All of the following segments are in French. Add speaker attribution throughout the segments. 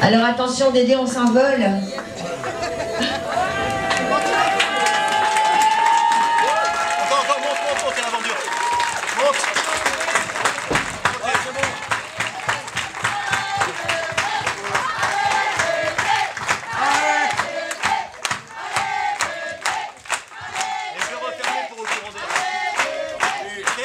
Speaker 1: Alors attention Dédé, on s'envole.
Speaker 2: Monte, c'est la bordure. Monte. Ouais, c'est bon. Et je vais refermer pour au courant d'air. Ok ?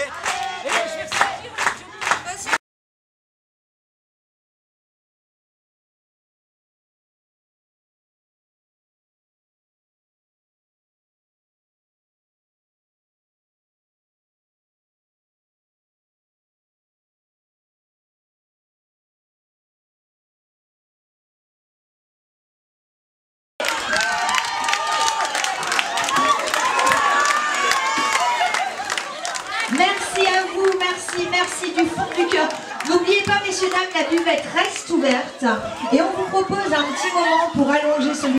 Speaker 1: Merci à vous, merci du fond du cœur. N'oubliez pas, messieurs, dames, la buvette reste ouverte et on vous propose un petit moment pour allonger celui